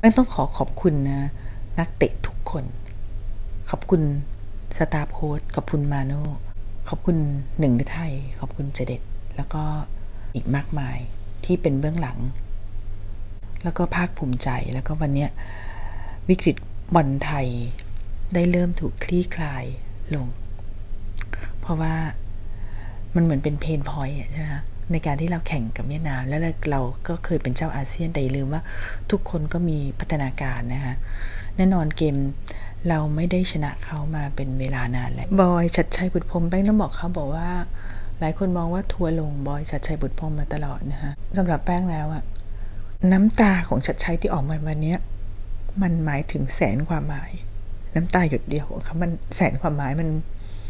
ต้องขอบคุณนะนักเตะทุกคนขอบคุณสตาฟโค้ชขอบคุณมาโน่ขอบคุณหนึ่งฤทัยขอบคุณเจเด็ดแล้วก็อีกมากมายที่เป็นเบื้องหลังแล้วก็ภาคภูมิใจแล้วก็วันนี้วิกฤตบอลไทยได้เริ่มถูกคลี่คลายลงเพราะว่ามันเหมือนเป็นเพนพอยต์ใช่ไหมในการที่เราแข่งกับเวียดนามแล้วเราก็เคยเป็นเจ้าอาเซียนแต่อย่าลืมว่าทุกคนก็มีพัฒนาการนะคะแน่นอนเกมเราไม่ได้ชนะเขามาเป็นเวลานานแล้วบอยชัดชัยบุตรพรหมแป้งต้องบอกเขาบอกว่าหลายคนมองว่าทัวร์ลงบอยชัดชัยบุตรพรหมมาตลอดนะคะสำหรับแป้งแล้วอะน้ำตาของชัดชัยที่ออกมาวันนี้มันหมายถึงแสนความหมายน้ำตาหยดเดียวของเขามันแสนความหมายมัน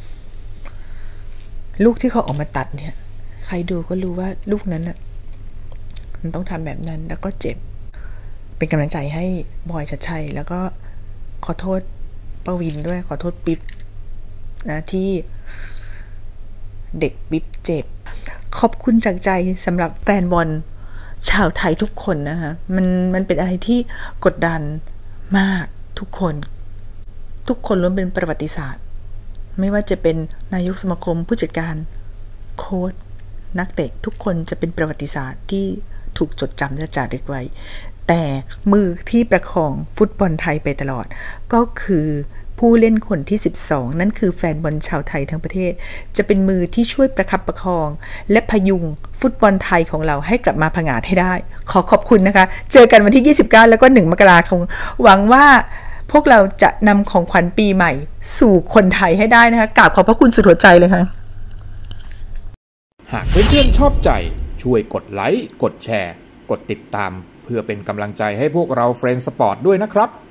ลูกที่เขาออกมาตัดเนี่ยใครดูก็รู้ว่าลูกนั้นน่ะมันต้องทำแบบนั้นแล้วก็เจ็บเป็นกำลังใจให้บอยชัดชัยแล้วก็ขอโทษปวินด้วยขอโทษปิ๊บนะที่เด็กปิ๊บเจ็บขอบคุณจากใจสำหรับแฟนบอลชาวไทยทุกคนนะคะมันเป็นอะไรที่กดดันมากทุกคนล้วนเป็นประวัติศาสตร์ไม่ว่าจะเป็นนายกสมาคมผู้จัดการโค้ชนักเตะทุกคนจะเป็นประวัติศาสตร์ที่ถูกจดจำและจารึกไว้แต่มือที่ประคองฟุตบอลไทยไปตลอดก็คือผู้เล่นคนที่12นั่นคือแฟนบอลชาวไทยทั้งประเทศจะเป็นมือที่ช่วยประคับประคองและพยุงฟุตบอลไทยของเราให้กลับมาผงาดให้ได้ขอบคุณนะคะเจอกันวันที่29แล้วก็1มกราคมหวังว่าพวกเราจะนำของขวัญปีใหม่สู่คนไทยให้ได้นะคะกราบขอบพระคุณสุดหัวใจเลยค่ะหากเพื่อนๆชอบใจช่วยกดไลค์กดแชร์กดติดตามเพื่อเป็นกำลังใจให้พวกเราเฟรนด์สปอร์ตด้วยนะครับ